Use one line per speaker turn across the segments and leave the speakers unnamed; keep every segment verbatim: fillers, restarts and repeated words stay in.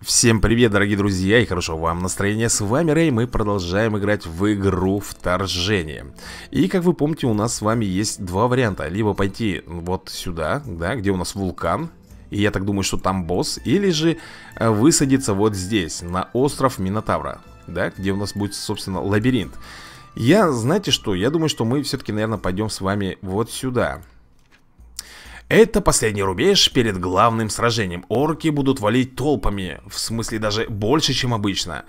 Всем привет, дорогие друзья, и хорошо вам настроения. С вами Рэй, мы продолжаем играть в игру Вторжение. И, как вы помните, у нас с вами есть два варианта. Либо пойти вот сюда, да, где у нас вулкан, и я так думаю, что там босс. Или же высадиться вот здесь, на остров Минотавра, да, где у нас будет, собственно, лабиринт. Я, знаете что, я думаю, что мы все-таки, наверное, пойдем с вами вот сюда. Это последний рубеж перед главным сражением. Орки будут валить толпами, в смысле даже больше, чем обычно.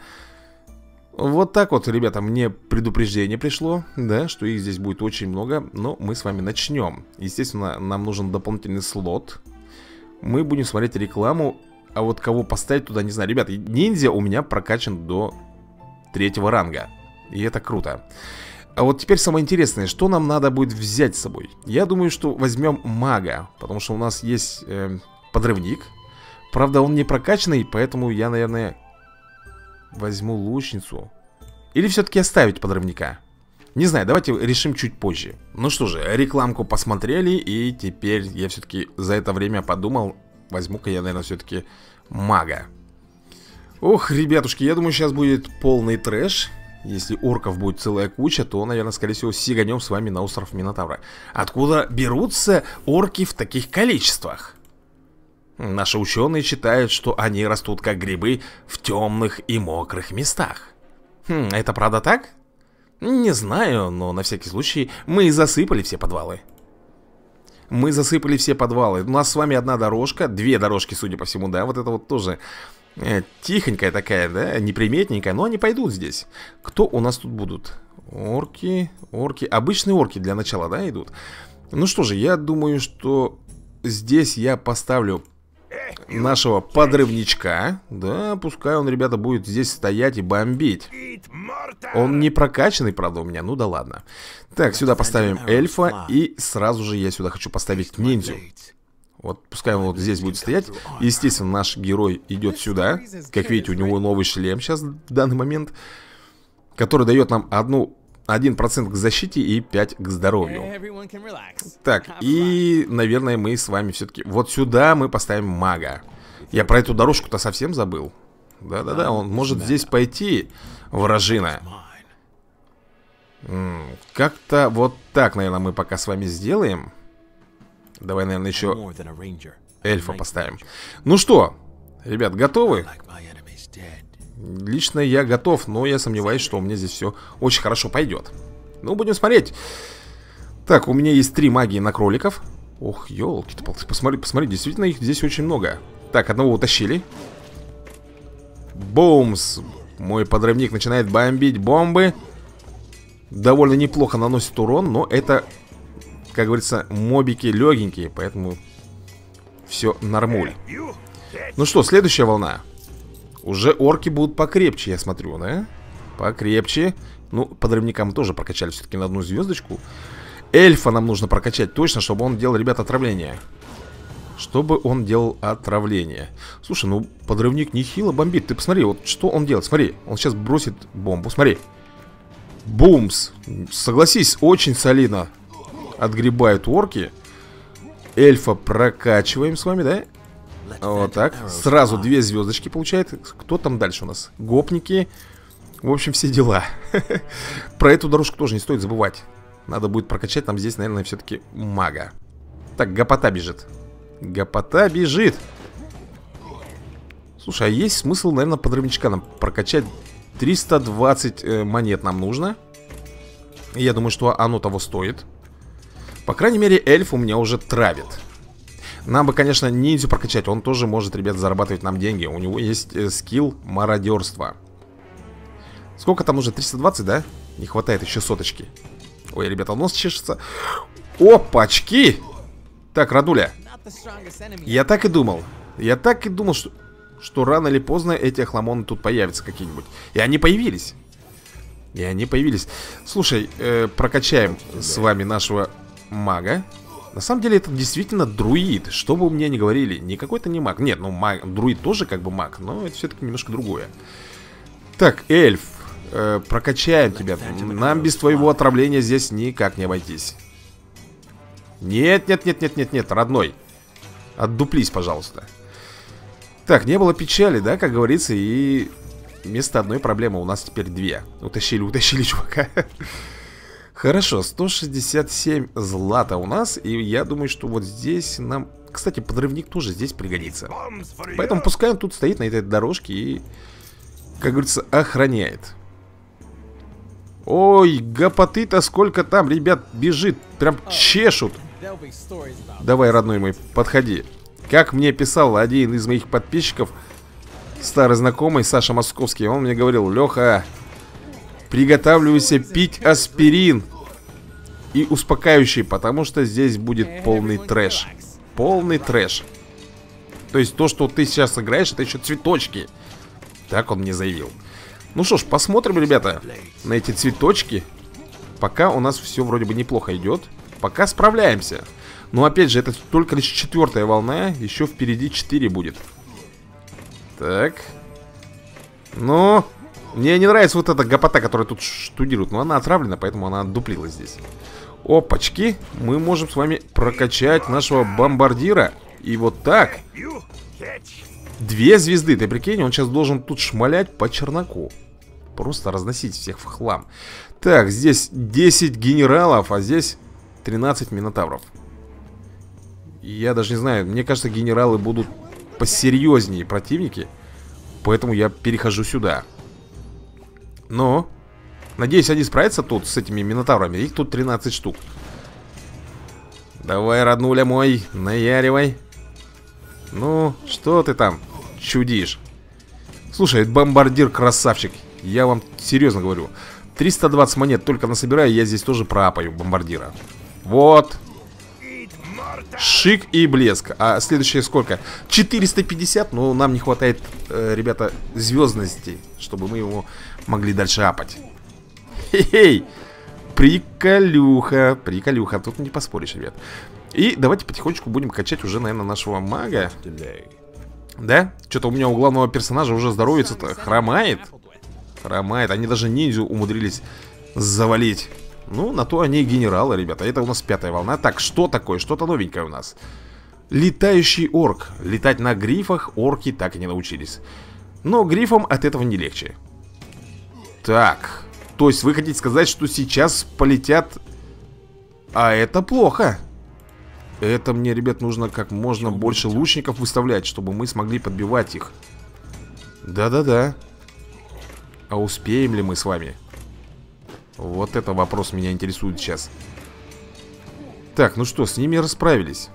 Вот так вот, ребята, мне предупреждение пришло, да, что их здесь будет очень много. Но мы с вами начнем. Естественно, нам нужен дополнительный слот. Мы будем смотреть рекламу. А вот кого поставить туда, не знаю. Ребята, ниндзя у меня прокачан до третьего ранга. И это круто. А вот теперь самое интересное, что нам надо будет взять с собой. Я думаю, что возьмем мага, потому что у нас есть э, подрывник. Правда, он не прокачанный, поэтому я, наверное, возьму лучницу. Или все-таки оставить подрывника. Не знаю, давайте решим чуть позже. Ну что же, рекламку посмотрели, и теперь я все-таки за это время подумал, возьму-ка я, наверное, все-таки мага. Ох, ребятушки, я думаю, сейчас будет полный трэш. Если орков будет целая куча, то, наверное, скорее всего, сиганем с вами на остров Минотавра. Откуда берутся орки в таких количествах? Наши ученые считают, что они растут как грибы в темных и мокрых местах. Хм, это правда так? Не знаю, но на всякий случай мы засыпали все подвалы. Мы засыпали все подвалы. У нас с вами одна дорожка, две дорожки, судя по всему, да, вот это вот тоже... Тихонькая такая, да, неприметненькая. Но они пойдут здесь. Кто у нас тут будут? Орки, орки, обычные орки для начала, да, идут. Ну что же, я думаю, что здесь я поставлю нашего подрывничка. Да, пускай он, ребята, будет здесь стоять и бомбить. Он не прокачанный, правда, у меня, ну да ладно. Так, сюда поставим эльфа. И сразу же я сюда хочу поставить ниндзю. Вот, пускай он вот здесь будет стоять. Естественно, наш герой идет сюда. Как видите, у него новый шлем сейчас, в данный момент, который дает нам одну, один процент к защите и пять к здоровью. Так, и, наверное, мы с вами все-таки... Вот сюда мы поставим мага. Я про эту дорожку-то совсем забыл. Да-да-да, он может здесь пойти, вражина. Как-то вот так, наверное, мы пока с вами сделаем. Давай, наверное, еще эльфа поставим. Ну что, ребят, готовы? Лично я готов, но я сомневаюсь, что у меня здесь все очень хорошо пойдет. Ну, будем смотреть. Так, у меня есть три магии на кроликов. Ох, елки-то, посмотри, посмотри, действительно их здесь очень много. Так, одного утащили. Бумс. Мой подрывник начинает бомбить бомбы. Довольно неплохо наносит урон, но это... Как говорится, мобики легенькие, поэтому все нормуль. Ну что, следующая волна. Уже орки будут покрепче, я смотрю, да? Покрепче. Ну, подрывника мы тоже прокачали все-таки на одну звездочку. Эльфа нам нужно прокачать точно, чтобы он делал, ребят, отравление. Чтобы он делал отравление. Слушай, ну, подрывник нехило бомбит. Ты посмотри, вот что он делает. Смотри, он сейчас бросит бомбу, смотри. Бумс. Согласись, очень солидно отгребают орки. Эльфа прокачиваем с вами, да? Вот так. Сразу две звездочки получает. Кто там дальше у нас? Гопники. В общем, все дела. Про эту дорожку тоже не стоит забывать. Надо будет прокачать там здесь, наверное, все-таки мага. Так, гопота бежит. Гопота бежит. Слушай, а есть смысл, наверное, подрывничка нам прокачать? триста двадцать э, монет нам нужно. Я думаю, что оно того стоит. По крайней мере, эльф у меня уже травит. Нам бы, конечно, ниндзю прокачать. Он тоже может, ребят, зарабатывать нам деньги. У него есть э, скилл мародерства. Сколько там уже? триста двадцать, да? Не хватает еще соточки. Ой, ребята, нос чешется. Опачки! Так, Радуля. Я так и думал. Я так и думал, что, что рано или поздно эти охламоны тут появятся какие-нибудь. И они появились. И они появились. Слушай, э, прокачаем с вами нашего... мага. На самом деле это действительно друид. Что бы вы мне ни говорили, не какой-то не маг. Нет, ну маг, друид тоже как бы маг, но это все-таки немножко другое. Так, эльф, э, прокачаем тебя. Нам без твоего отравления здесь никак не обойтись. Нет, нет, нет, нет, нет, нет, родной. Отдуплись, пожалуйста. Так, не было печали, да, как говорится. И вместо одной проблемы у нас теперь две. Утащили, утащили чувака. Хорошо, сто шестьдесят семь злата у нас. И я думаю, что вот здесь нам... Кстати, подрывник тоже здесь пригодится. Поэтому пускай он тут стоит на этой дорожке и, как говорится, охраняет. Ой, гопоты-то сколько там, ребят, бежит. Прям чешут. Давай, родной мой, подходи. Как мне писал один из моих подписчиков, старый знакомый Саша Московский, он мне говорил: Леха, приготавливайся пить аспирин и успокаивающий, потому что здесь будет полный трэш. Полный трэш. То есть то, что ты сейчас играешь, это еще цветочки. Так он мне заявил. Ну что ж, посмотрим, ребята, на эти цветочки. Пока у нас все вроде бы неплохо идет. Пока справляемся. Но опять же, это только лишь четвертая волна. Еще впереди четыре будет. Так. Ну, мне не нравится вот эта гопота, которая тут штудирует. Но она отравлена, поэтому она отдуплилась здесь. Опачки. Мы можем с вами прокачать нашего бомбардира. И вот так. Две звезды, ты прикинь, он сейчас должен тут шмалять по черноку. Просто разносить всех в хлам. Так, здесь десять генералов, а здесь тринадцать минотавров. Я даже не знаю, мне кажется, генералы будут посерьезнее противники. Поэтому я перехожу сюда. Но надеюсь, они справятся тут с этими минотаврами. Их тут тринадцать штук. Давай, роднуля мой, наяривай. Ну, что ты там чудишь? Слушай, бомбардир красавчик. Я вам серьезно говорю. триста двадцать монет только насобираю, я здесь тоже проапаю бомбардира. Вот. Шик и блеск. А следующее сколько? четыреста пятьдесят. Но нам не хватает, э, ребята, звездности, чтобы мы его могли дальше апать. Хе-хей. Приколюха. Приколюха. Тут не поспоришь, ребят. И давайте потихонечку будем качать уже, наверное, нашего мага. Да? Что-то у меня у главного персонажа уже здоровится-то хромает. Хромает. Они даже ниндзю умудрились завалить. Ну, на то они и генералы, ребята. Это у нас пятая волна. Так, что такое? Что-то новенькое у нас. Летающий орк. Летать на грифах орки так и не научились. Но грифам от этого не легче. Так. То есть вы хотите сказать, что сейчас полетят... А это плохо. Это мне, ребят, нужно как можно больше лучников выставлять, чтобы мы смогли подбивать их. Да-да-да. А успеем ли мы с вами? Вот это вопрос меня интересует сейчас. Так, ну что, с ними расправились.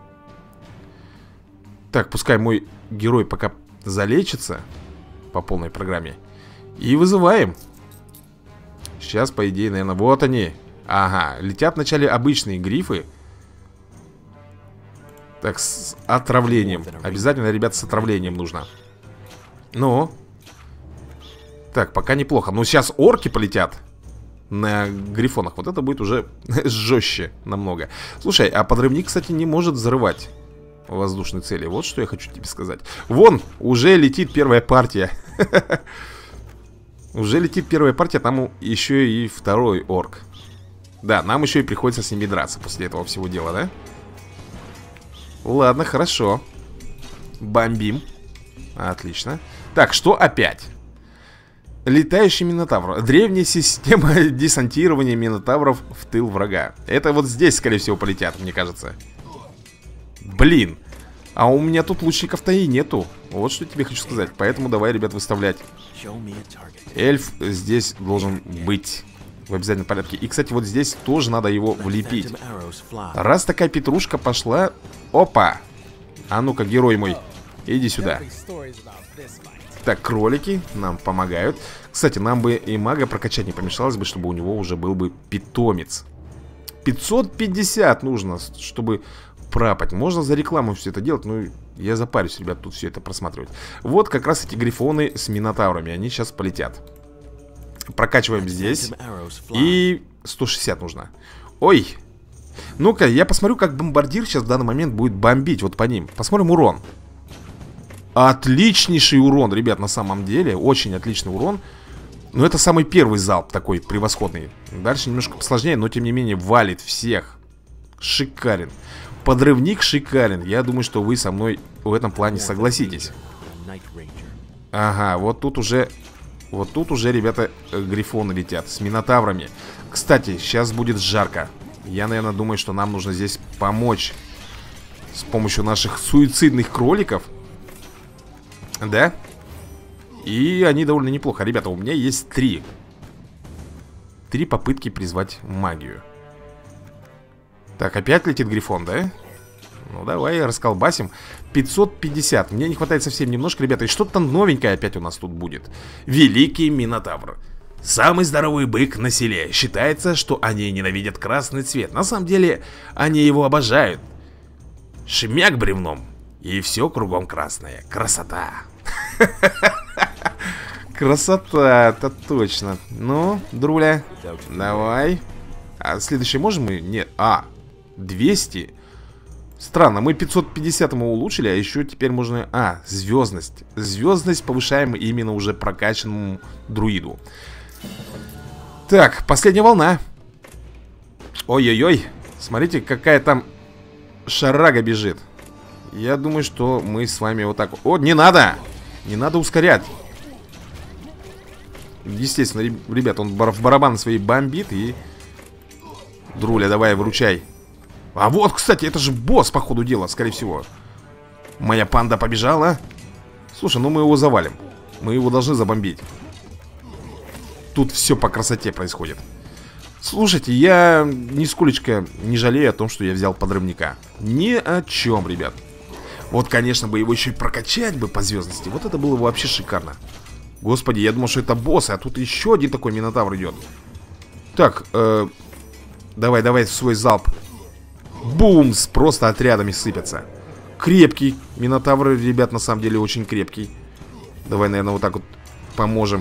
Так, пускай мой герой пока залечится по полной программе. И вызываем. Сейчас, по идее, наверное, вот они. Ага, летят вначале обычные грифы. Так, с отравлением. Обязательно, ребят, с отравлением нужно. Ну. Так, пока неплохо. Но сейчас орки полетят на грифонах. Вот это будет уже жестче намного. Слушай, а подрывник, кстати, не может взрывать воздушные цели. Вот что я хочу тебе сказать. Вон, уже летит первая партия. Уже летит первая партия. Там еще и второй орк. Да, нам еще и приходится с ними драться после этого всего дела, да? Ладно, хорошо. Бомбим. Отлично. Так, что опять? Летающий минотавр. Древняя система десантирования минотавров в тыл врага. Это вот здесь, скорее всего, полетят, мне кажется. Блин. А у меня тут лучников-то и нету. Вот что тебе хочу сказать. Поэтому давай, ребят, выставлять. Эльф здесь должен быть в обязательном порядке. И, кстати, вот здесь тоже надо его влепить. Раз такая петрушка пошла... Опа! А ну-ка, герой мой, иди сюда. Так, кролики нам помогают. Кстати, нам бы и мага прокачать не помешалось бы, чтобы у него уже был бы питомец. пятьсот пятьдесят нужно, чтобы пропать. Можно за рекламу все это делать, но я запарюсь, ребят, тут все это просматривать. Вот как раз эти грифоны с минотаврами. Они сейчас полетят. Прокачиваем здесь. И сто шестьдесят нужно. Ой! Ну-ка, я посмотрю, как бомбардир сейчас в данный момент будет бомбить вот по ним. Посмотрим урон. Отличнейший урон, ребят, на самом деле. Очень отличный урон. Но это самый первый залп такой превосходный. Дальше немножко посложнее, но тем не менее валит всех. Шикарен. Подрывник шикарен. Я думаю, что вы со мной в этом плане согласитесь. Ага, вот тут уже... Вот тут уже, ребята, грифоны летят с минотаврами. Кстати, сейчас будет жарко. Я, наверное, думаю, что нам нужно здесь помочь с помощью наших суицидных кроликов. Да? И они довольно неплохо. Ребята, у меня есть три. Три попытки призвать магию. Так, опять летит грифон, да? Ну, давай расколбасим. Пятьсот пятьдесят. Мне не хватает совсем немножко, ребята. И что-то новенькое опять у нас тут будет. Великий Минотавр. Самый здоровый бык на селе. Считается, что они ненавидят красный цвет. На самом деле, они его обожают. Шмяк бревном. И все кругом красное. Красота. Красота, это точно. Ну, друля, давай. А следующий можем мы? Нет. А, двести. Странно, мы пятьсот пятьдесят ему улучшили, а еще теперь можно... А, звездность. Звездность повышаем именно уже прокачанному друиду. Так, последняя волна. Ой-ой-ой. Смотрите, какая там шарага бежит. Я думаю, что мы с вами вот так... О, не надо! Не надо ускорять. Естественно, ребят, он в барабан свои бомбит и... Друля, давай, выручай. А вот, кстати, это же босс, по ходу дела, скорее всего. Моя панда побежала. Слушай, ну мы его завалим. Мы его должны забомбить. Тут все по красоте происходит. Слушайте, я нисколечко не жалею о том, что я взял подрывника. Ни о чем, ребят. Вот, конечно, бы его еще и прокачать бы по звездности. Вот это было бы вообще шикарно. Господи, я думал, что это босс, а тут еще один такой минотавр идет. Так, э, давай, давай в свой залп. Бумс, просто отрядами сыпятся. Крепкий минотавр, ребят, на самом деле очень крепкий. Давай, наверное, вот так вот поможем.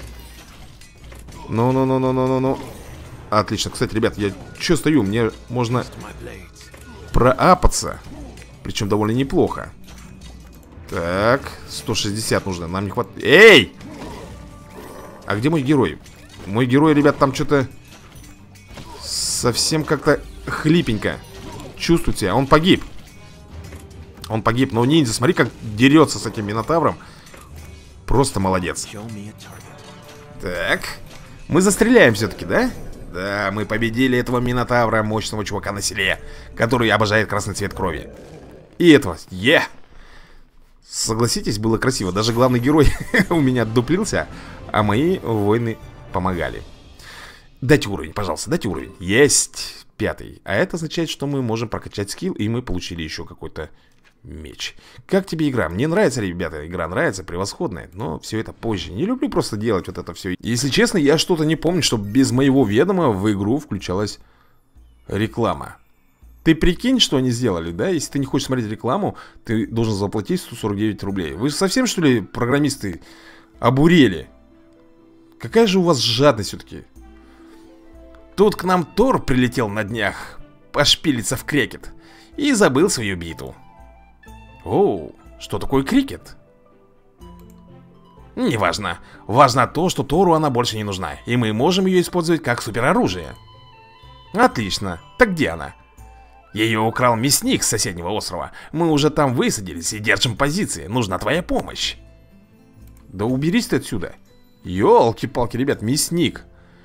Ну-ну-ну-ну-ну-ну-ну. Отлично, кстати, ребят, я че стою? Мне можно проапаться. Причем довольно неплохо. Так, сто шестьдесят нужно, нам не хватает. Эй! А где мой герой? Мой герой, ребят, там что-то совсем как-то хлипенько чувствует себя. Он погиб. Он погиб, но ниндзя, смотри, как дерется с этим минотавром. Просто молодец. Так, мы застреляем все-таки, да? Да, мы победили этого минотавра, мощного чувака на селе, который обожает красный цвет крови. И этого, е! Yeah. Согласитесь, было красиво. Даже главный герой у меня отдуплился, а мои воины помогали. Дайте уровень, пожалуйста, дайте уровень. Есть, пятый. А это означает, что мы можем прокачать скилл, и мы получили еще какой-то меч. Как тебе игра? Мне нравится, ребята, игра нравится, превосходная. Но все это позже. Не люблю просто делать вот это все. Если честно, я что-то не помню, чтобы без моего ведома в игру включалась реклама. Ты прикинь, что они сделали, да? Если ты не хочешь смотреть рекламу, ты должен заплатить сто сорок девять рублей. Вы совсем, что ли, программисты, обурели? Какая же у вас жадность все-таки? Тут к нам Тор прилетел на днях пошпилиться в крикет и забыл свою биту. Оу, что такое крикет? Неважно. Важно то, что Тору она больше не нужна, и мы можем ее использовать как супероружие. Отлично. Так где она? Ее украл мясник с соседнего острова. Мы уже там высадились и держим позиции. Нужна твоя помощь. Да уберись ты отсюда. Ёлки-палки, ребят, мясник.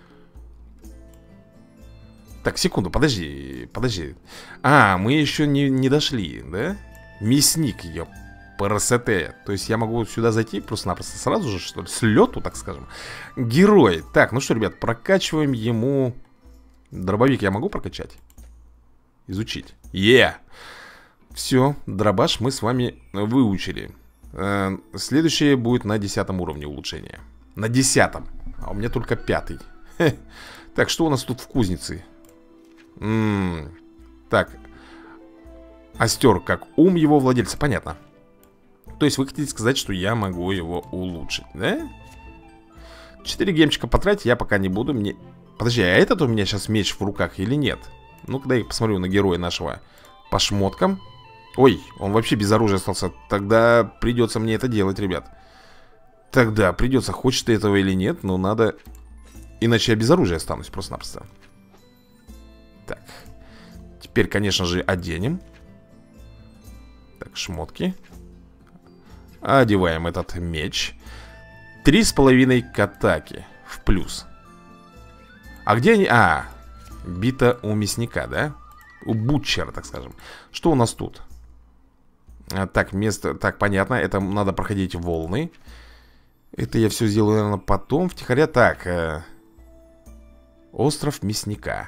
Так, секунду, подожди, подожди. А, мы еще не, не дошли, да? Мясник, ёп, парасете. То есть я могу сюда зайти просто-напросто сразу же, что ли? С лету, так скажем. Герой. Так, ну что, ребят, прокачиваем ему... Дробовик я могу прокачать? Изучить. Е! Все, дробаш мы с вами выучили. э, Следующее будет на десятом уровне улучшения. На десятом. А у меня только пятый. Хе. Так, что у нас тут в кузнице? М-м-м. Так. Остер как ум его владельца, понятно. То есть вы хотите сказать, что я могу его улучшить, да? Четыре гемчика потратить я пока не буду. Мне... Подожди, а этот у меня сейчас меч в руках или нет? Ну, когда я посмотрю на героя нашего по шмоткам. Ой, он вообще без оружия остался. Тогда придется мне это делать, ребят. Тогда придется, хочешь ты этого или нет, но надо... Иначе я без оружия останусь просто-напросто. Так. Теперь, конечно же, оденем. Так, шмотки. Одеваем этот меч. Три с половиной к атаке. В плюс. А где они? А, бита у мясника, да? У бутчера, так скажем. Что у нас тут? А, так, место... Так, понятно. Это надо проходить волны. Это я все сделаю, наверное, потом. Втихаря. Так. Э... Остров мясника.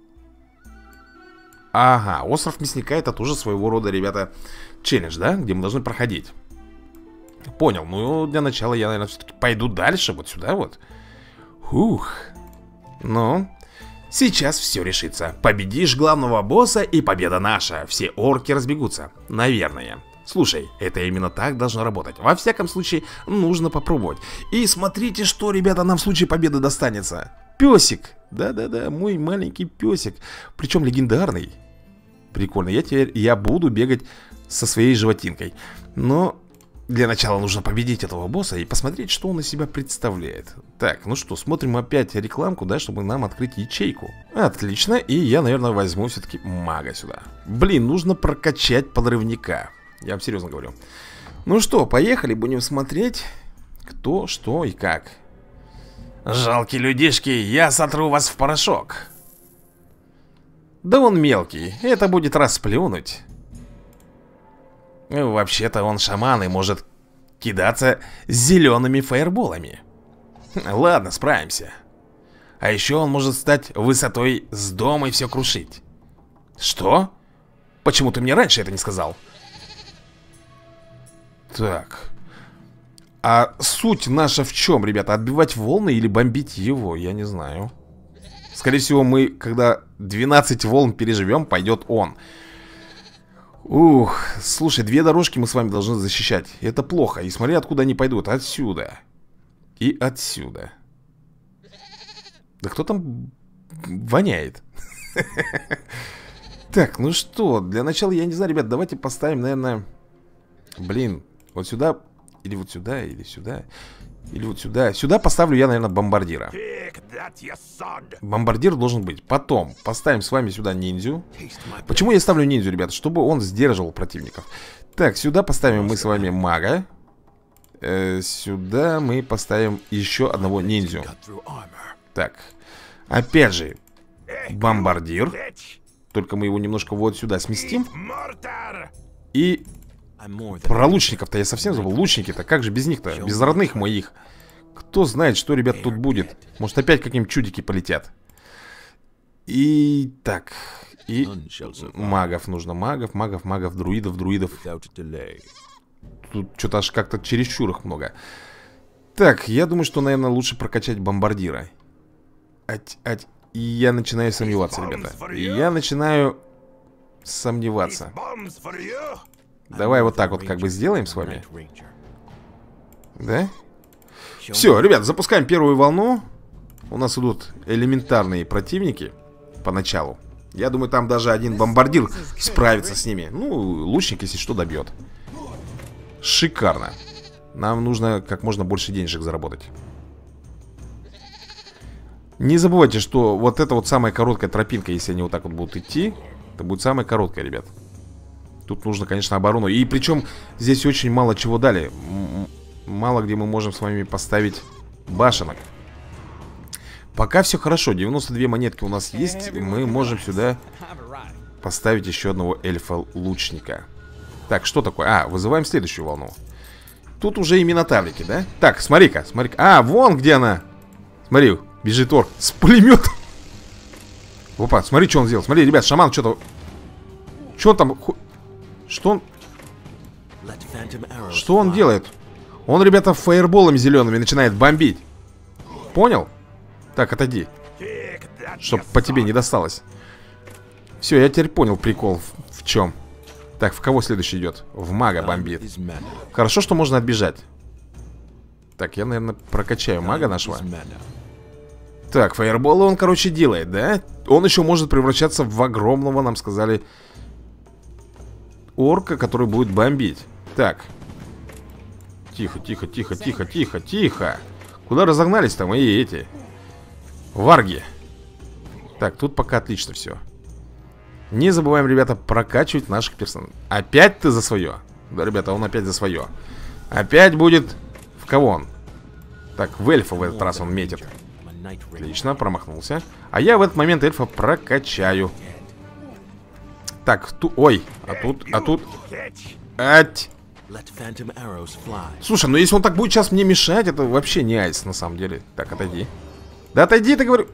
Ага, остров мясника — это тоже своего рода, ребята, челлендж, да? Где мы должны проходить. Понял, ну для начала я, наверное, все-таки пойду дальше, вот сюда вот. Ух. Ну, сейчас все решится. Победишь главного босса, и победа наша. Все орки разбегутся, наверное. Слушай, это именно так должно работать. Во всяком случае, нужно попробовать. И смотрите, что, ребята, нам в случае победы достанется. Песик. Да-да-да, мой маленький песик. Причем легендарный. Прикольно. Я теперь, я буду бегать со своей животинкой. Но для начала нужно победить этого босса и посмотреть, что он из себя представляет. Так, ну что, смотрим опять рекламку, да, чтобы нам открыть ячейку. Отлично, и я, наверное, возьму все-таки мага сюда. Блин, нужно прокачать подрывника. Я вам серьезно говорю. Ну что, поехали, будем смотреть, кто, что и как. Жалкие людишки, я сотру вас в порошок. Да он мелкий, это будет расплюнуть. Вообще-то он шаман и может кидаться зелеными фаерболами. Ладно, справимся. А еще он может стать высотой с дома и все крушить. Что? Почему ты мне раньше это не сказал? Так. А суть наша в чем, ребята? Отбивать волны или бомбить его? Я не знаю. Скорее всего, мы, когда двенадцать волн переживем, пойдет он. Ух, слушай, две дорожки мы с вами должны защищать. Это плохо. И смотри, откуда они пойдут. Отсюда. И отсюда. Да кто там воняет? Так, ну что, для начала, я не знаю, ребят, давайте поставим, наверное... Блин, вот сюда... Или вот сюда, или сюда. Или вот сюда. Сюда поставлю я, наверное, бомбардира. Бомбардир должен быть. Потом поставим с вами сюда ниндзю. Почему я ставлю ниндзю, ребята? Чтобы он сдерживал противников. Так, сюда поставим мы с вами мага. э, Сюда мы поставим еще одного ниндзю. Так, опять же бомбардир. Только мы его немножко вот сюда сместим. И... Про лучников-то я совсем забыл. Лучники-то, как же без них-то? Без родных моих. Кто знает, что, ребят, тут будет. Может, опять какие-нибудь чудики полетят. И так. И магов нужно. Магов, магов, магов, друидов, друидов. Тут что-то аж как-то чересчур их много. Так, я думаю, что, наверное, лучше прокачать бомбардира. Ать, ать. И я начинаю сомневаться, ребята. И я начинаю сомневаться. Давай вот так вот как бы сделаем с вами. Да? Все, ребят, запускаем первую волну. У нас идут элементарные противники поначалу. Я думаю, там даже один бомбардир справится с ними. Ну, лучник, если что, добьет. Шикарно. Нам нужно как можно больше денежек заработать. Не забывайте, что вот эта вот самая короткая тропинка, если они вот так вот будут идти, это будет самая короткая, ребят. Тут нужно, конечно, оборону. И причем здесь очень мало чего дали. Мало где мы можем с вами поставить башенок. Пока все хорошо. девяносто две монетки у нас есть. Мы можем сюда поставить еще одного эльфа-лучника. Так, что такое? А, вызываем следующую волну. Тут уже и минотаврики, да? Так, смотри-ка, смотри-ка. А, вон где она. Смотри, бежит орк с пулеметом. Опа, смотри, что он сделал. Смотри, ребят, шаман что-то... Что он там... Что он... Что он делает? Он, ребята, фаерболами зелеными начинает бомбить. Понял? Так, отойди. Чтоб по тебе не досталось. Все, я теперь понял прикол в, в чем. Так, в кого следующий идет? В мага бомбит. Хорошо, что можно отбежать. Так, я, наверное, прокачаю мага нашего. Так, фаерболы он, короче, делает, да? Он еще может превращаться в огромного, нам сказали... орка, который будет бомбить. Так. Тихо, тихо, тихо, тихо, тихо, тихо. Куда разогнались-то мои эти варги? Так, тут пока отлично все. Не забываем, ребята, прокачивать наших персонажей. Опять ты за свое? Да, ребята, он опять за свое. Опять будет... В кого он? Так, в эльфа в этот раз он метит. Отлично, промахнулся. А я в этот момент эльфа прокачаю. Так, ту... Ой, а тут... А тут... Ать! Слушай, ну если он так будет сейчас мне мешать, это вообще не айс на самом деле. Так, отойди. Да отойди, ты говорю.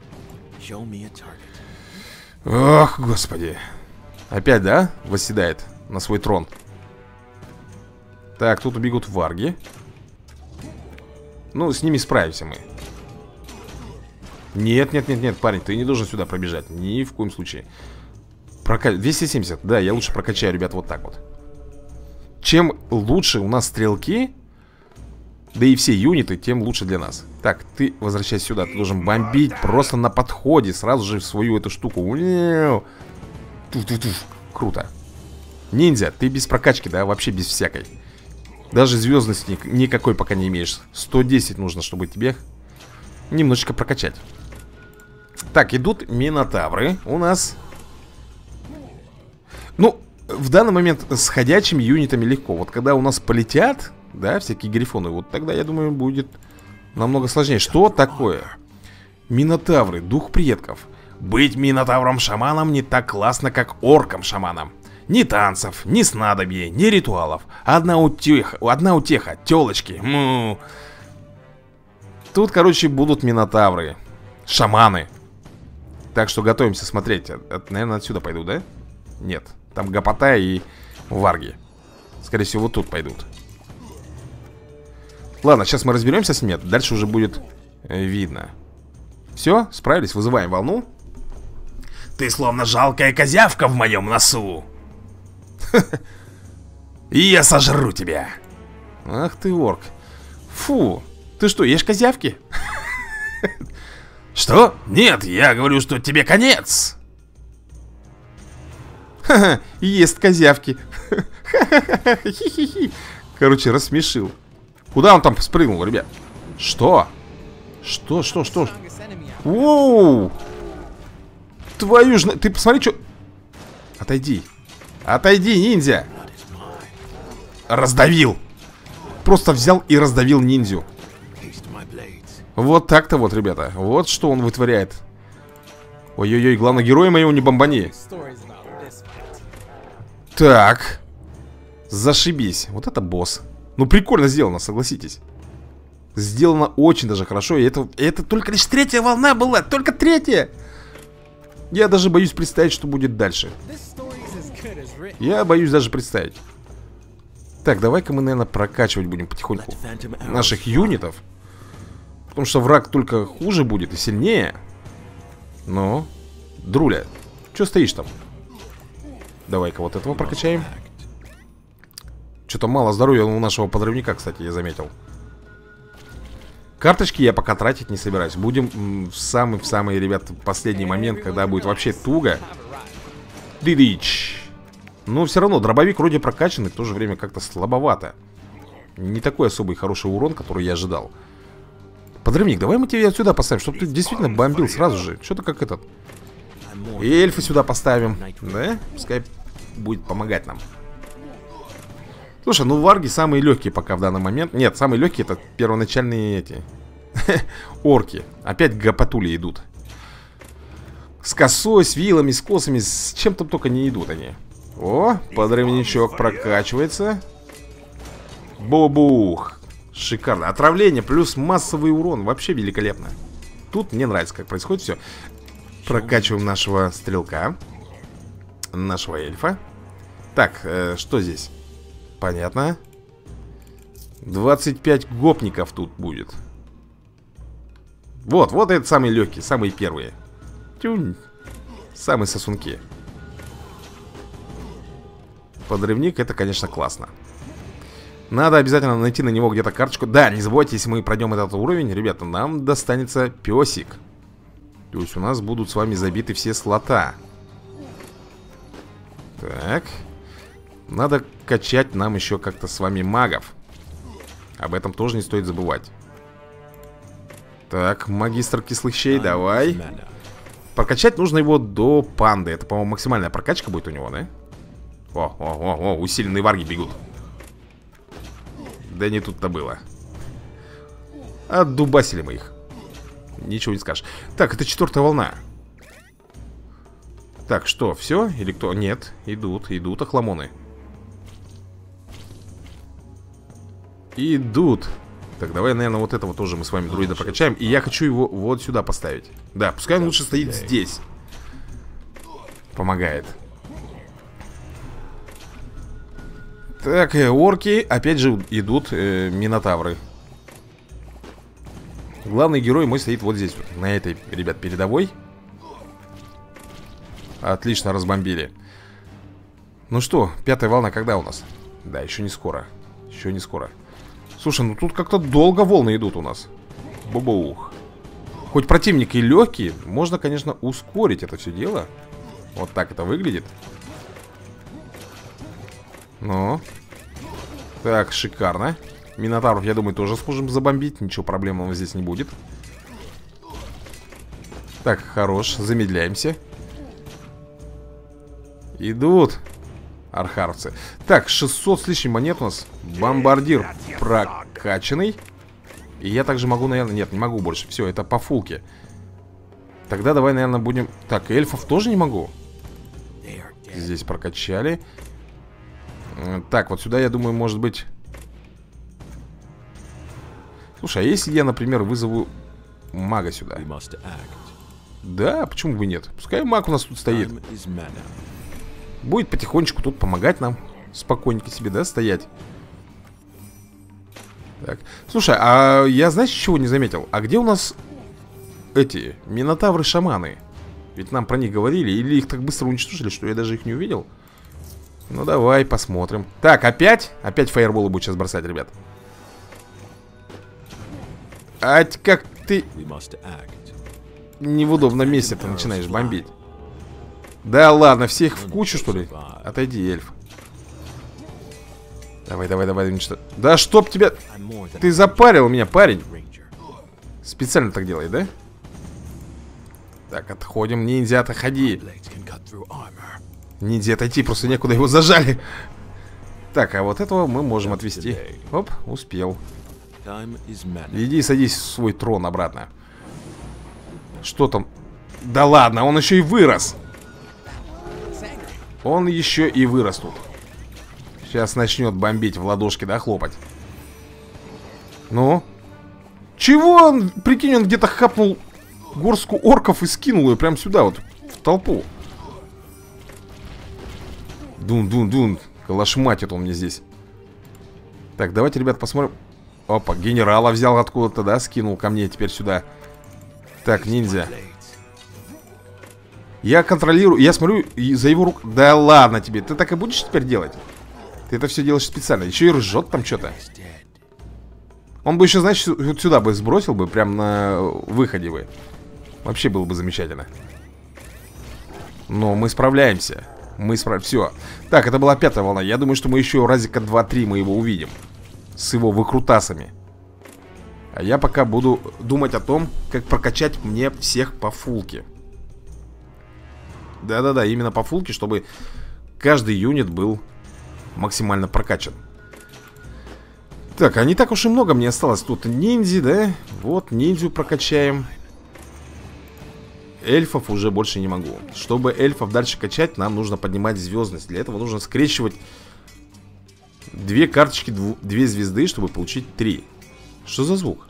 Ох, господи. Опять, да? Восседает на свой трон. Так, тут убегут варги. Ну, с ними справимся мы. Нет, нет, нет, нет, парень, ты не должен сюда пробежать. Ни в коем случае. Прока... двести семьдесят, да, я лучше прокачаю, ребят, вот так вот. Чем лучше у нас стрелки, да и все юниты, тем лучше для нас. Так, ты возвращайся сюда. Ты должен бомбить просто на подходе. Сразу же в свою эту штуку. Туф-туф-туф. Круто. Ниндзя, ты без прокачки, да? Вообще без всякой. Даже звездности никакой пока не имеешь. сто десять нужно, чтобы тебе немножечко прокачать. Так, идут минотавры у нас. Ну, в данный момент с ходячими юнитами легко. Вот когда у нас полетят, да, всякие грифоны, вот тогда, я думаю, будет намного сложнее. Что такое? Минотавры, дух предков. Быть минотавром-шаманом не так классно, как орком-шаманом. Ни танцев, ни снадобья, ни ритуалов. Одна утеха, одна утеха, телочки. Му. Тут, короче, будут минотавры. Шаманы. Так что готовимся смотреть. Это, наверное, отсюда пойду, да? Нет. Там гопота и варги. Скорее всего, вот тут пойдут. Ладно, сейчас мы разберемся с ними. Дальше уже будет э, видно. Все, справились, вызываем волну. Ты словно жалкая козявка в моем носу. И я сожру тебя. Ах ты, орк. Фу, ты что, ешь козявки? Что? Нет, я говорю, что тебе конец. Ха-ха, ест козявки. Короче, рассмешил. Куда он там спрыгнул, ребят? Что? Что, что, что? Воу! Твою ж... Ты посмотри, что... Отойди. Отойди, ниндзя. Раздавил. Просто взял и раздавил ниндзю. Вот так-то вот, ребята. Вот что он вытворяет. Ой-ой-ой, главное, героя моего не бомбани. Так. Зашибись. Вот это босс. Ну, прикольно сделано, согласитесь. Сделано очень даже хорошо. И это, это только лишь третья волна была. Только третья. Я даже боюсь представить, что будет дальше. Я боюсь даже представить. Так, давай-ка мы, наверное, прокачивать будем потихоньку наших юнитов. Потому что враг только хуже будет и сильнее. Ну, Друля, что стоишь там? Давай-ка вот этого прокачаем. Что-то мало здоровья у нашего подрывника, кстати, я заметил. Карточки я пока тратить не собираюсь. Будем в самый, в самый, ребят, последний момент, когда будет вообще туго. Дидич. Но все равно, дробовик вроде прокачанный, в то же время как-то слабовато. Не такой особый хороший урон, который я ожидал. Подрывник, давай мы тебя сюда поставим, чтобы ты действительно бомбил сразу же. Что-то как этот. И эльфа сюда поставим. Да? Пускай будет помогать нам. Слушай, ну варги самые легкие пока в данный момент. Нет, самые легкие это первоначальные эти орки. Опять гопотули идут. С косой, с вилами, с косами, с чем там только не идут они. О, подрывничок прокачивается. Бобух. Шикарно. Отравление плюс массовый урон. Вообще великолепно. Тут мне нравится, как происходит все. Прокачиваем нашего стрелка. Нашего эльфа. Так, э, что здесь? Понятно. двадцать пять гопников тут будет. Вот, вот это самые легкие, самые первые. Тюнь. Самые сосунки. Подрывник, это, конечно, классно. Надо обязательно найти на него где-то карточку. Да, не забывайте, если мы пройдем этот уровень, ребята, нам достанется песик. То есть у нас будут с вами забиты все слота. Так. Надо качать нам еще как-то с вами магов. Об этом тоже не стоит забывать. Так, магистр кислых щей, давай. Прокачать нужно его до панды. Это, по-моему, максимальная прокачка будет у него, да? О, о, о, о, усиленные варги бегут. Да не тут-то было. Отдубасили мы их. Ничего не скажешь. Так, это четвертая волна. Так, что, все? Или кто? Нет, идут, идут охламоны. Идут. Так, давай, наверное, вот этого тоже мы с вами друида прокачаем. И я хочу его вот сюда поставить. Да, пускай он лучше стоит здесь. Помогает. Так, э, орки. Опять же идут э, минотавры. Главный герой мой стоит вот здесь вот, на этой, ребят, передовой. Отлично разбомбили. Ну что, пятая волна когда у нас? Да, еще не скоро. Еще не скоро. Слушай, ну тут как-то долго волны идут у нас. Бубух. Хоть противник и легкий, можно, конечно, ускорить это все дело. Вот так это выглядит. Ну. Так, шикарно. Минотавров, я думаю, тоже сможем забомбить. Ничего проблемного здесь не будет. Так, хорош, замедляемся. Идут архаровцы. Так, шестьсот с лишним монет у нас. Бомбардир прокачанный. И я также могу, наверное... Нет, не могу больше. Все, это по фулке. Тогда давай, наверное, будем... Так, эльфов тоже не могу. Здесь прокачали. Так, вот сюда, я думаю, может быть... Слушай, а если я, например, вызову мага сюда? Да, почему бы нет? Пускай маг у нас тут стоит. Будет потихонечку тут помогать нам. Спокойненько себе, да, стоять. Так, слушай, а я, знаешь, чего не заметил? А где у нас эти минотавры-шаманы? Ведь нам про них говорили. Или их так быстро уничтожили, что я даже их не увидел? Ну, давай посмотрим. Так, опять? Опять фаерболы будет сейчас бросать, ребят. Ать, как ты не в удобном месте ты начинаешь бомбить. Да ладно, всех в кучу, что ли? Отойди, эльф. Давай, давай, давай, уничтожь. Да чтоб тебя... Ты запарил меня, парень. Специально так делает, да? Так, отходим, ниндзя, отходи. Ниндзя отойти, просто некуда, его зажали. Так, а вот этого мы можем отвести. Оп, успел. Иди садись в свой трон обратно. Что там? Да ладно, он еще и вырос. Он еще и вырос тут. Сейчас начнет бомбить в ладошки, да, хлопать. Ну? Чего он? Прикинь, он где-то хапнул горстку орков и скинул ее прямо сюда, вот, в толпу. Дун-дун-дун. Калашматит он мне здесь. Так, давайте, ребят, посмотрим. Опа, генерала взял откуда-то, да, скинул ко мне теперь сюда. Так, ниндзя. Я контролирую, я смотрю за его рук. Да ладно тебе, ты так и будешь теперь делать? Ты это все делаешь специально. Еще и ржет там что-то. Он бы еще, значит, вот сюда бы сбросил бы, прям на выходе бы. Вообще было бы замечательно. Но мы справляемся. Мы справляемся. Все. Так, это была пятая волна. Я думаю, что мы еще разика два-три мы его увидим. С его выкрутасами. А я пока буду думать о том, как прокачать мне всех по фулке. Да-да-да, именно по фулке, чтобы каждый юнит был максимально прокачан. Так, а не так уж и много мне осталось. Тут ниндзи, да? Вот, ниндзю прокачаем. Эльфов уже больше не могу. Чтобы эльфов дальше качать, нам нужно поднимать звездность. Для этого нужно скрещивать две карточки, дву, две звезды, чтобы получить три. Что за звук?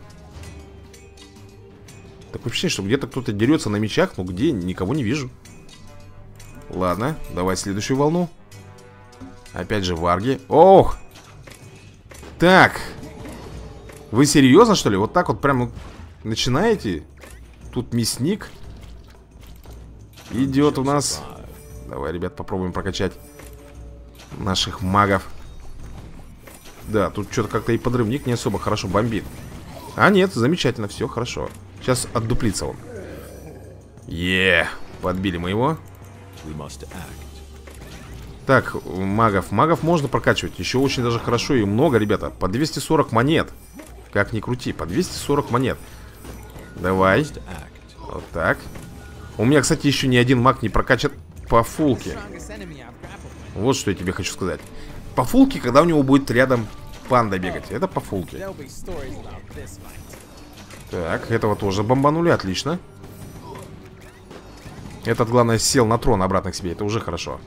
Такое ощущение, что где-то кто-то дерется на мечах, но где, никого не вижу. Ладно, давай следующую волну. Опять же варги. Ох! Так. Вы серьезно, что ли? Вот так вот прям начинаете? Тут мясник идет у нас. Давай, ребят, попробуем прокачать наших магов. Да, тут что-то как-то и подрывник не особо хорошо бомбит. А нет, замечательно, все хорошо. Сейчас отдуплится он. Е, подбили мы его. Так, магов. Магов можно прокачивать. Еще очень даже хорошо и много, ребята. По двести сорок монет. Как ни крути, по двести сорок монет. Давай. Вот так. У меня, кстати, еще ни один маг не прокачан по фулке. Вот что я тебе хочу сказать. По фулке, когда у него будет рядом пандой бегать. Это по фулке. Так, этого тоже бомбанули, отлично. Этот, главное, сел на трон обратно к себе. Это уже хорошо.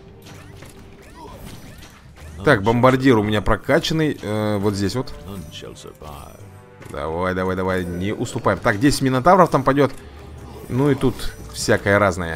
Так, бомбардир у меня прокачанный. э, Вот здесь вот. Давай, давай, давай, не уступаем. Так, десять минотавров там пойдет. Ну и тут всякое разное.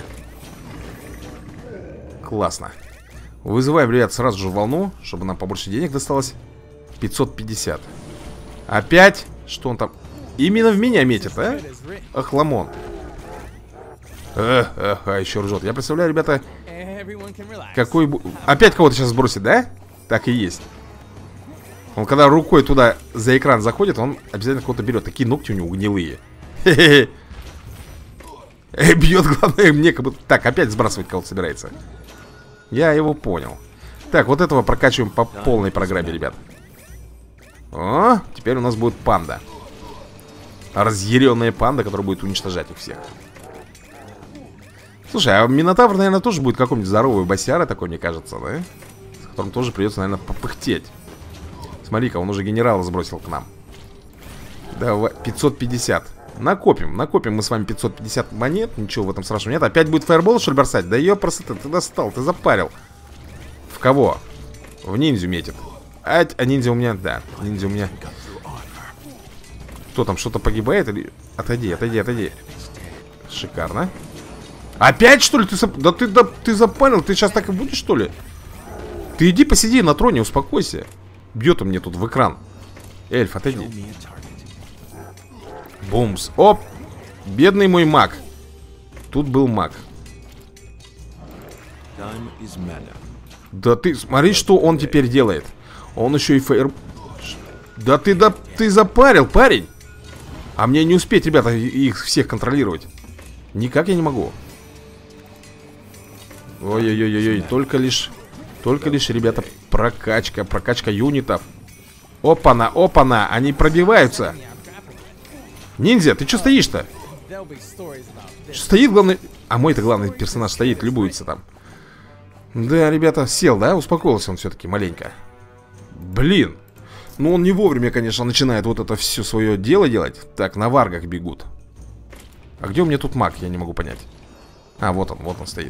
Классно. Вызываем, ребят, сразу же волну, чтобы нам побольше денег досталось. Пятьсот пятьдесят. Опять? Что он там? Именно в меня метит, а? Охламон. Эх, эх, а еще ржет. Я представляю, ребята, какой... Бу... Опять кого-то сейчас сбросит, да? Так и есть. Он когда рукой туда за экран заходит, он обязательно кого-то берет. Такие ногти у него гнилые. Хе-хе. Бьет, главное, мне как будто... Так, опять сбрасывать кого-то собирается. Я его понял. Так, вот этого прокачиваем по полной программе, ребят. О, теперь у нас будет панда. Разъяренная панда, которая будет уничтожать их всех. Слушай, а Минотавр, наверное, тоже будет какой-нибудь здоровый босяра такой, мне кажется, да? С которым тоже придется, наверное, попыхтеть. Смотри-ка, он уже генерала сбросил к нам. Давай, пятьсот пятьдесят. Накопим, накопим мы с вами пятьсот пятьдесят монет. Ничего в этом страшного нет. Опять будет фаербол, что ли, бросать? Да ее просто ты, ты достал, ты запарил. В кого? В ниндзю метит. А, а ниндзя у меня, да, ниндзя у меня. Кто там, что-то погибает или... Отойди, отойди, отойди. Шикарно. Опять, что ли, ты... Да ты, да, ты запалил, ты сейчас так и будешь, что ли? Ты иди посиди на троне, успокойся. Бьет он мне тут в экран. Эльф, отойди. Бумс. Оп! Бедный мой маг. Тут был маг. Да ты, смотри, что он теперь делает. Он еще и фейер... Да ты, да ты запарил, парень. А мне не успеть, ребята, их всех контролировать. Никак я не могу. Ой-ой-ой-ой, только лишь... Только лишь, ребята, прокачка, прокачка юнитов. Опа-на, опа-на, они пробиваются. Ниндзя, ты что стоишь-то? Стоит главный... А мой-то главный персонаж стоит, любуется там. Да, ребята, сел, да? Успокоился он все-таки маленько. Блин. Ну он не вовремя, конечно, начинает вот это все свое дело делать. Так, на варгах бегут. А где у меня тут маг, я не могу понять. А, вот он, вот он стоит.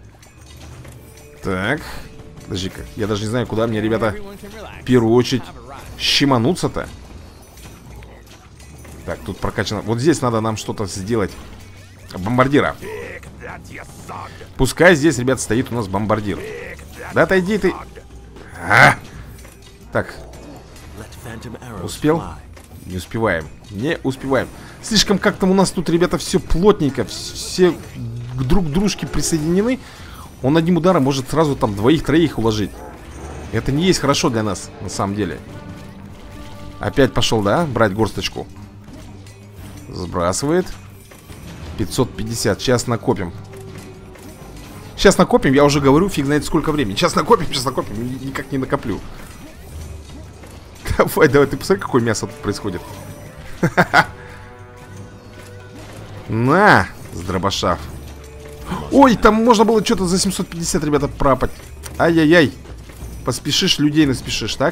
Так. Подожди-ка, я даже не знаю, куда мне, ребята, в первую очередь щемануться-то. Так, тут прокачано. Вот здесь надо нам что-то сделать. Бомбардира. Пускай здесь, ребят, стоит у нас бомбардир. Да отойди ты. А! Так. Успел? Не успеваем. Не успеваем. Слишком как-то у нас тут, ребята, все плотненько. Все друг к дружке присоединены. Он одним ударом может сразу там двоих-троих уложить. Это не есть хорошо для нас, на самом деле. Опять пошел, да? Брать горсточку. Сбрасывает. пятьсот пятьдесят. Сейчас накопим. Сейчас накопим, я уже говорю, фиг знает сколько времени. Сейчас накопим, сейчас накопим. Никак не накоплю. Давай, давай, ты посмотри, какое мясо тут происходит. На, сдробашав. Ой, там можно было что-то за семьсот пятьдесят, ребята, пропать. Ай-яй-яй. Поспешишь, людей наспешишь, так?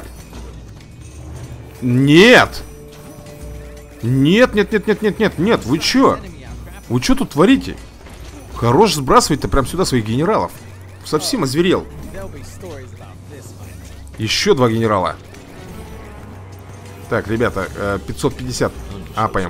Нет! Нет, нет, нет, нет, нет, нет, нет, вы чё? Вы чё тут творите? Хорош сбрасывать-то прям сюда своих генералов. Совсем озверел. Еще два генерала. Так, ребята, пятьсот пятьдесят апаем.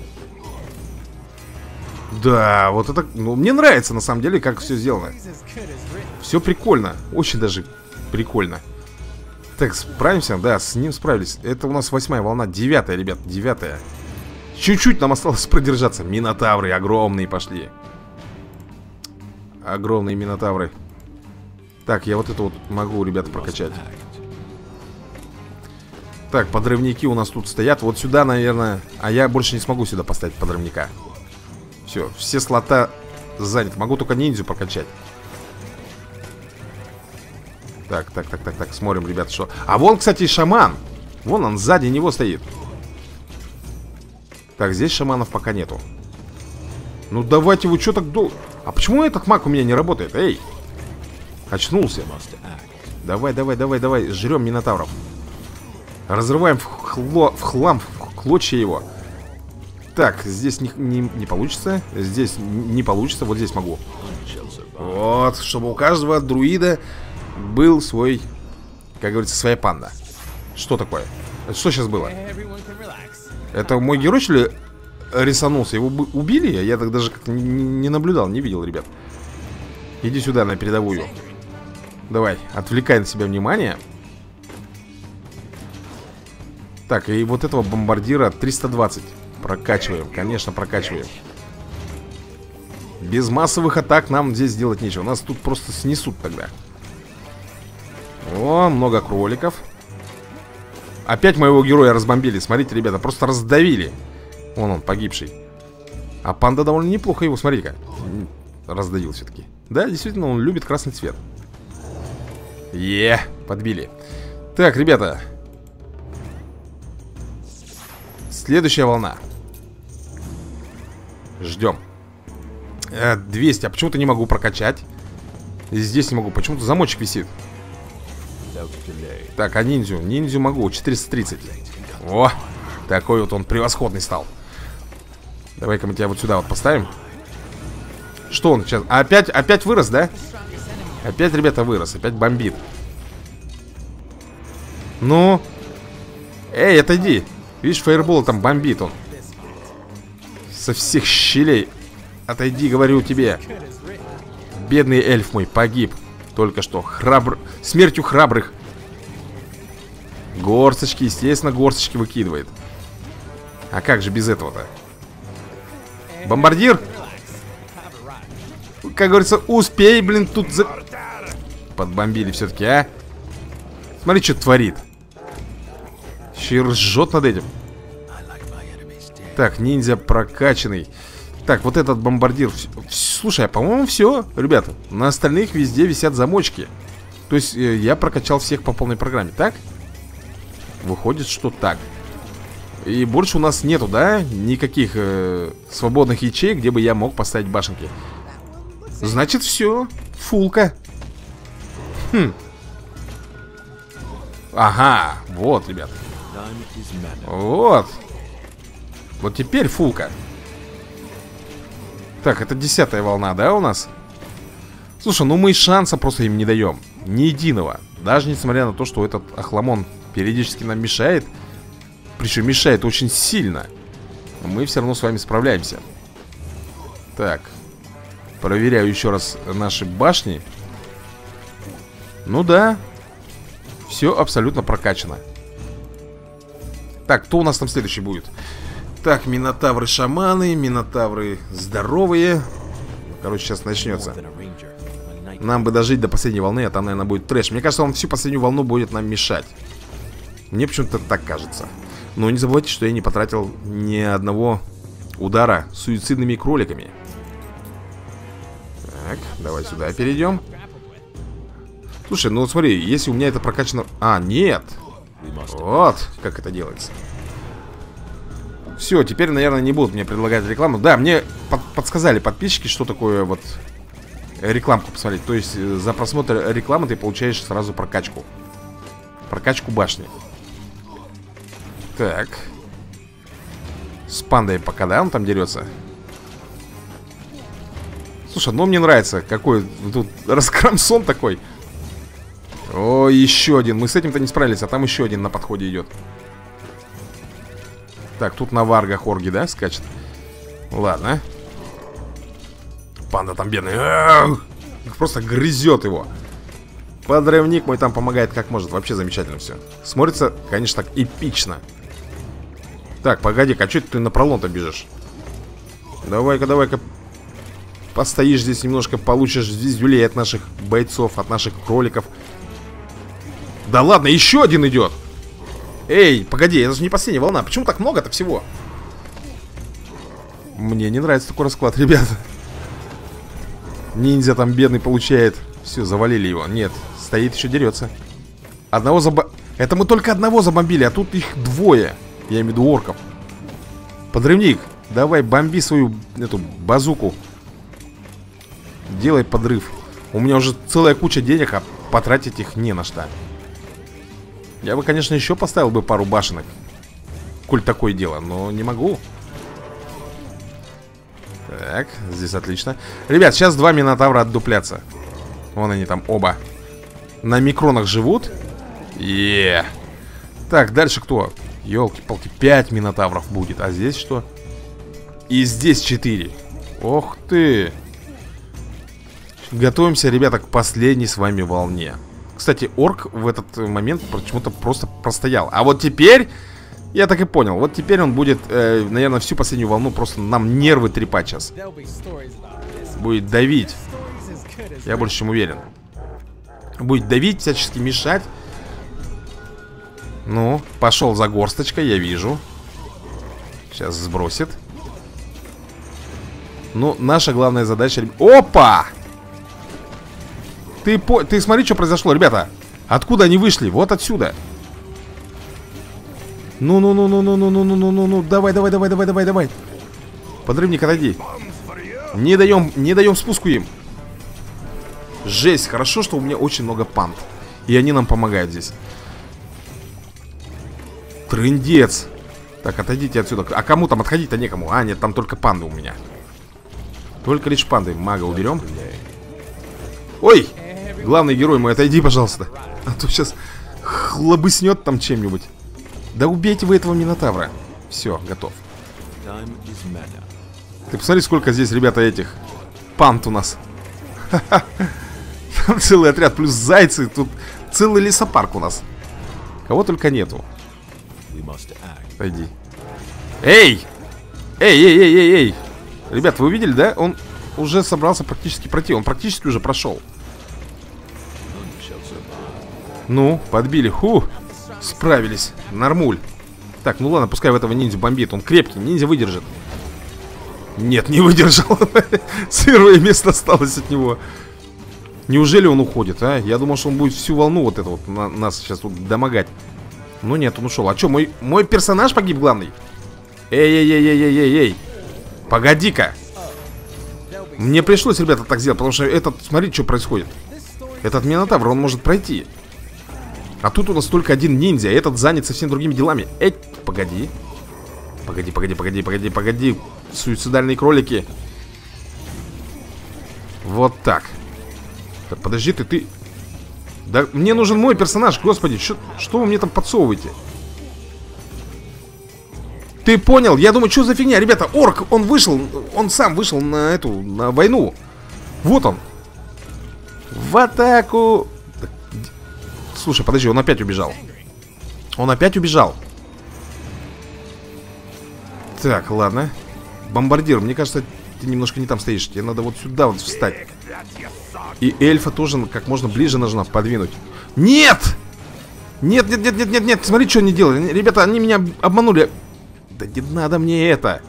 Да, вот это, ну, мне нравится на самом деле, как все сделано. Все прикольно, очень даже прикольно. Так, справимся, да, с ним справились. Это у нас восьмая волна, девятая, ребят, девятая. Чуть-чуть нам осталось продержаться. Минотавры огромные пошли. Огромные минотавры. Так, я вот это вот могу, ребята, прокачать. Так, подрывники у нас тут стоят. Вот сюда, наверное. А я больше не смогу сюда поставить подрывника. Все, все слота заняты. Могу только ниндзю прокачать. Так, так, так, так, так. Смотрим, ребята, что... А вон, кстати, шаман. Вон он сзади него стоит. Так, здесь шаманов пока нету. Ну давайте, вы что так долго... А почему этот маг у меня не работает? Эй! Очнулся. Давай, давай, давай, давай. Жрем минотавров. Разрываем в, хло... в хлам, в клочья его. Так, здесь не, не, не получится. Здесь не получится, вот здесь могу. Вот, чтобы у каждого друида был свой, как говорится, своя панда. Что такое? Это что сейчас было? Это мой герой, что ли, рисанулся? Его убили? Я так даже как-то не наблюдал, не видел, ребят. Иди сюда, на передовую. Давай, отвлекай на себя внимание. Так, и вот этого бомбардира триста двадцать. Прокачиваем, конечно, прокачиваем. Без массовых атак нам здесь делать нечего. Нас тут просто снесут тогда. О, много кроликов. Опять моего героя разбомбили. Смотрите, ребята, просто раздавили. Вон он, погибший. А панда довольно неплохо его, смотри-ка, раздавил все-таки. Да, действительно, он любит красный цвет. Е, подбили. Так, ребята, следующая волна. Ждем. двести, а почему-то не могу прокачать. И здесь не могу, почему-то замочек висит. Так, а ниндзю? Ниндзю могу, четыреста тридцать. О, такой вот он превосходный стал. Давай-ка мы тебя вот сюда вот поставим. Что он сейчас? Опять, опять вырос, да? Опять, ребята, вырос, опять бомбит. Ну. Эй, отойди. Видишь, фаербол там бомбит он. Со всех щелей. Отойди, говорю тебе. Бедный эльф мой погиб только что. Храбр... Смертью храбрых. Горсточки, естественно, горсточки выкидывает. А как же без этого-то? Бомбардир? Как говорится, успей, блин, тут за... Подбомбили все-таки, а? Смотри, что творит. Еще и ржет над этим. Так, ниндзя прокачанный. Так, вот этот бомбардир. Слушай, а по-моему все, ребята. На остальных везде висят замочки. То есть э, я прокачал всех по полной программе, так? Выходит, что так. И больше у нас нету, да, никаких э, свободных ячеек, где бы я мог поставить башенки. Значит, все. Фулка. Хм. Ага, вот, ребят. Вот. Вот теперь фулка. Так, это десятая волна, да, у нас? Слушай, ну мы шанса просто им не даем. Ни единого. Даже несмотря на то, что этот охламон периодически нам мешает. Причем мешает очень сильно. Мы все равно с вами справляемся. Так. Проверяю еще раз наши башни. Ну да. Все абсолютно прокачано. Так, кто у нас там следующий будет? Так, минотавры-шаманы, минотавры здоровые. Короче, сейчас начнется. Нам бы дожить до последней волны, а там, наверное, будет трэш. Мне кажется, он всю последнюю волну будет нам мешать. Мне почему-то так кажется. Но не забывайте, что я не потратил ни одного удара суицидными кроликами. Так, давай сюда перейдем. Слушай, ну вот смотри, если у меня это прокачано... А, нет. Вот, как это делается. Все, теперь, наверное, не будут мне предлагать рекламу. Да, мне под подсказали подписчики, что такое вот рекламку посмотреть. То есть за просмотр рекламы ты получаешь сразу прокачку. Прокачку башни. Так. С пандой пока, да, он там дерется. Слушай, ну мне нравится, какой тут раскромсон такой. О, еще один. Мы с этим-то не справились, а там еще один на подходе идет. Так, тут на варгах орги, да, скачет? Ладно. Панда там бедный. Ах! Просто грызет его. Подрывник мой там помогает как может. Вообще замечательно все. Смотрится, конечно, так эпично. Так, погоди-ка, а что ты на пролом-то бежишь? Давай-ка, давай-ка. Постоишь здесь немножко, получишь звездюлей от наших бойцов, от наших кроликов. Да ладно, еще один идет. Эй, погоди, это же не последняя волна. Почему так много-то всего? Мне не нравится такой расклад, ребята. Ниндзя там бедный получает. Все, завалили его. Нет, стоит еще дерется. Одного заба... Это мы только одного забомбили, а тут их двое. Я имею в виду орков. Подрывник, давай бомби свою эту базуку. Делай подрыв. У меня уже целая куча денег, а потратить их не на что. Я бы, конечно, еще поставил бы пару башенок. Коль такое дело, но не могу. Так, здесь отлично. Ребят, сейчас два минотавра отдуплятся. Вон они там оба. На микронах живут. Еее. Так, дальше кто? Ёлки-палки, пять минотавров будет. А здесь что? И здесь четыре. Ох ты. Готовимся, ребята, к последней с вами волне. Кстати, орк в этот момент почему-то просто простоял. А вот теперь, я так и понял, вот теперь он будет, э, наверное, всю последнюю волну просто нам нервы трепать сейчас. Будет давить. Я больше чем уверен. Будет давить, всячески мешать. Ну, пошел за горсточкой, я вижу. Сейчас сбросит. Ну, наша главная задача... Опа! Ты, по... Ты смотри, что произошло, ребята. Откуда они вышли? Вот отсюда. Ну-ну-ну-ну-ну-ну-ну-ну-ну-ну. Давай, давай, давай, давай, давай, давай. Подрывник, отойди. Не даем, не даем спуску им. Жесть, хорошо, что у меня очень много панд. И они нам помогают здесь. Трындец. Так, отойдите отсюда. А кому там отходить-то некому? А, нет, там только панды у меня. Только лишь панды. Мага уберем. Ой! Главный герой мой, отойди, пожалуйста. А то сейчас хлобыснет там чем-нибудь. Да убейте вы этого минотавра. Все, готов. Ты посмотри, сколько здесь, ребята, этих панд у нас. Там целый отряд, плюс зайцы. Тут целый лесопарк у нас. Кого только нету. Пойди. Эй! Эй, эй, эй, эй, эй! Ребят, вы увидели, да? Он уже собрался практически пройти. Он практически уже прошел. Ну, подбили. Ху! Справились. Нормуль. Так, ну ладно, пускай в этого ниндзя бомбит. Он крепкий, ниндзя выдержит. Нет, не выдержал. Сырое место осталось от него. Неужели он уходит, а? Я думал, что он будет всю волну вот это вот на, нас сейчас тут домогать. Ну нет, он ушел. А что, мой, мой персонаж погиб главный? Эй-эй-эй-эй-эй-эй. Погоди-ка. Мне пришлось, ребята, так сделать, потому что этот, смотрите, что происходит. Этот минотавр, он может пройти. А тут у нас только один ниндзя, этот занят совсем другими делами. Эй, погоди. Погоди, погоди, погоди, погоди, погоди. Суицидальные кролики. Вот так. Так, подожди ты, ты... Да мне нужен мой персонаж, господи. Что, что вы мне там подсовываете? Ты понял? Я думаю, что за фигня? Ребята, орк, он вышел. Он сам вышел на эту, на войну. Вот он. В атаку. Слушай, подожди, он опять убежал. Он опять убежал. Так, ладно. Бомбардир, мне кажется, ты немножко не там стоишь. Тебе надо вот сюда вот встать. И эльфа тоже как можно ближе нужно подвинуть. Нет! Нет, нет, нет, нет, нет, нет. Смотри, что они делают. Ребята, они меня обманули. Да не надо мне это.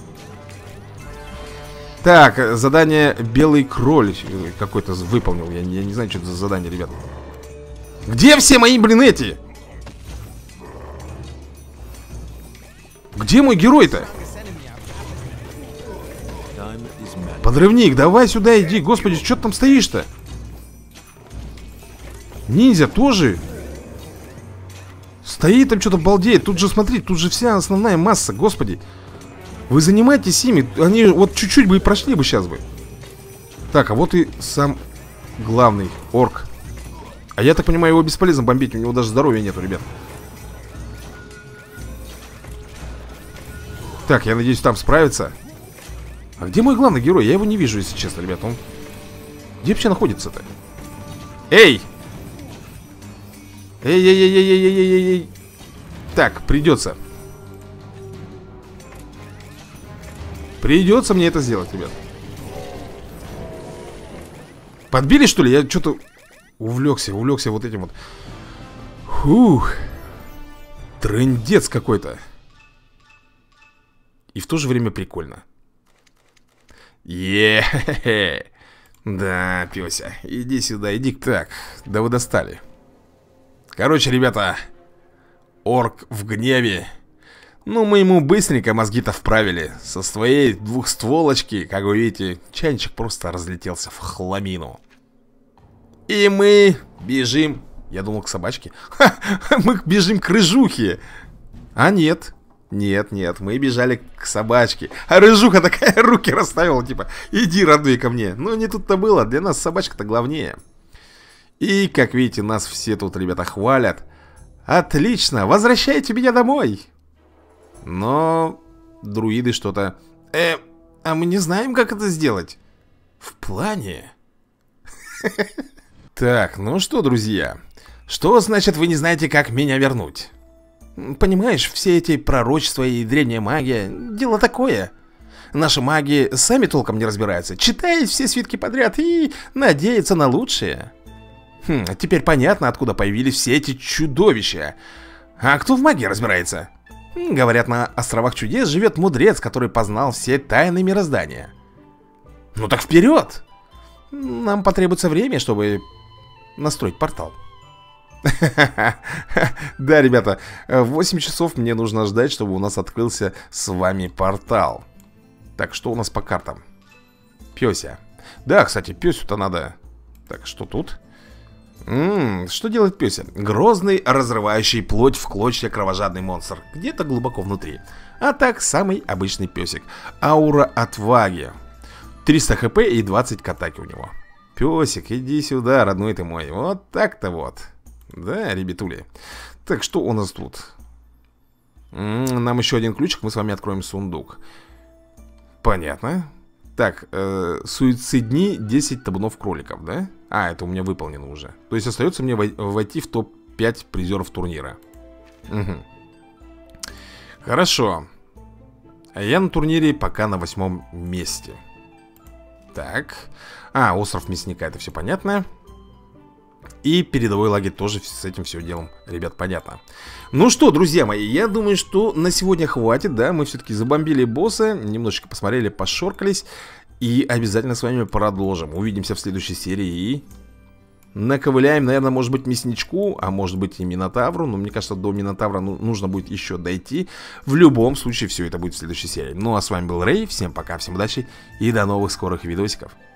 Так, задание белый кроль какой-то выполнил. Я, я не знаю, что это за задание, ребят. Где все мои, блин, эти? Где мой герой-то? Подрывник, давай сюда иди. Господи, что ты там стоишь-то? Ниндзя тоже стоит там, что-то балдеет. Тут же, смотри, тут же вся основная масса. Господи, вы занимаетесь ими. Они вот чуть-чуть бы и прошли бы сейчас бы. Так, а вот и сам главный орк. А я так понимаю, его бесполезно бомбить. У него даже здоровья нету, ребят. Так, я надеюсь, там справится. А где мой главный герой? Я его не вижу, если честно, ребят. Он... Где вообще находится-то? Эй! Эй-эй-эй-эй-эй-эй-эй-эй. Так, придется. Придется мне это сделать, ребят. Подбили, что ли? Я что-то увлекся, увлекся вот этим вот. Фух. Трындец какой-то. И в то же время прикольно. Е-хе-хе. Да, пёся, иди сюда, иди. Так, да вы достали. Короче, ребята, орк в гневе. Ну, мы ему быстренько мозги-то вправили. Со своей двухстволочки, как вы видите, чайничек просто разлетелся в хламину. И мы бежим Я думал, к собачке. Ха, мы бежим к рыжухе. А нет. Нет, нет, мы бежали к собачке. А рыжуха такая руки расставила, типа, иди, родной, ко мне. Ну, не тут-то было, для нас собачка-то главнее. И, как видите, нас все тут, ребята, хвалят. Отлично, возвращайте меня домой. Но друиды что-то... Э, а мы не знаем, как это сделать. В плане? Так, ну что, друзья, что значит вы не знаете, как меня вернуть? Понимаешь, все эти пророчества и древняя магия, дело такое. Наши маги сами толком не разбираются, читают все свитки подряд и надеются на лучшее. Хм, теперь понятно, откуда появились все эти чудовища. А кто в магии разбирается? Говорят, на островах чудес живет мудрец, который познал все тайны мироздания. Ну так вперед! Нам потребуется время, чтобы настроить портал. Да, ребята, восемь часов мне нужно ждать, чтобы у нас открылся с вами портал. Так, что у нас по картам? Пёся. Да, кстати, Пёсю-то надо... Так, что тут? Ммм, что делает Пёся? Грозный, разрывающий плоть в клочья кровожадный монстр. Где-то глубоко внутри. А так, самый обычный пёсик. Аура отваги. триста хп и двадцать к атаке у него. Пёсик, иди сюда, родной ты мой. Вот так-то вот. Да, ребятули. Так, что у нас тут? М-м, нам еще один ключик, мы с вами откроем сундук. Понятно. Так, э, суицидни десять табунов кроликов, да? А, это у меня выполнено уже. То есть остается мне войти в топ пять призеров турнира. Угу. Хорошо. А я на турнире пока на восьмом месте. Так. А, остров мясника, это все понятно. И передовой лагерь тоже с этим все делом, ребят, понятно. Ну что, друзья мои, я думаю, что на сегодня хватит, да. Мы все-таки забомбили босса, немножечко посмотрели, пошоркались. И обязательно с вами продолжим. Увидимся в следующей серии и... наковыляем, наверное, может быть, мясничку, а может быть и Минотавру. Но мне кажется, до Минотавра ну, нужно будет еще дойти. В любом случае, все это будет в следующей серии. Ну а с вами был Рэй, всем пока, всем удачи и до новых скорых видосиков.